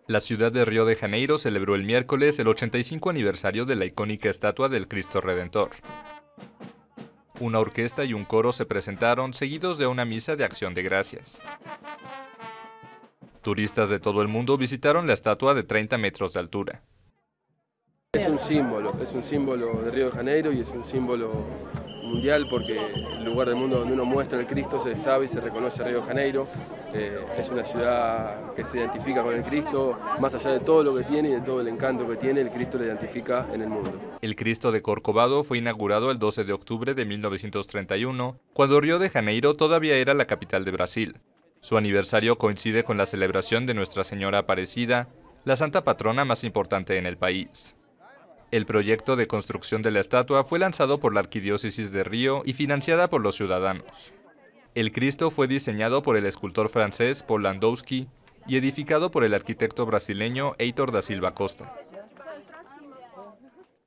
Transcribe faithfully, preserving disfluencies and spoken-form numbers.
La ciudad de Río de Janeiro celebró el miércoles el ochenta y cinco aniversario de la icónica estatua del Cristo Redentor. Una orquesta y un coro se presentaron, seguidos de una misa de acción de gracias. Turistas de todo el mundo visitaron la estatua de treinta metros de altura. Es un símbolo, es un símbolo de Río de Janeiro y es un símbolo mundial porque el lugar del mundo donde uno muestra el Cristo se sabe y se reconoce Río de Janeiro. Eh, es una ciudad que se identifica con el Cristo, más allá de todo lo que tiene y de todo el encanto que tiene, el Cristo lo identifica en el mundo. El Cristo de Corcovado fue inaugurado el doce de octubre de mil novecientos treinta y uno, cuando Río de Janeiro todavía era la capital de Brasil. Su aniversario coincide con la celebración de Nuestra Señora Aparecida, la santa patrona más importante en el país. El proyecto de construcción de la estatua fue lanzado por la Arquidiócesis de Río y financiada por los ciudadanos. El Cristo fue diseñado por el escultor francés Paul Landowski y edificado por el arquitecto brasileño Heitor da Silva Costa.